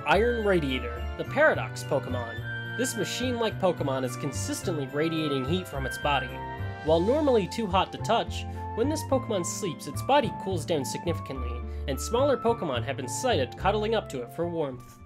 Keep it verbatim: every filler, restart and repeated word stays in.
Iron Radiator, the Paradox Pokémon. This machine-like Pokémon is consistently radiating heat from its body. While normally too hot to touch, when this Pokémon sleeps, its body cools down significantly, and smaller Pokémon have been sighted cuddling up to it for warmth.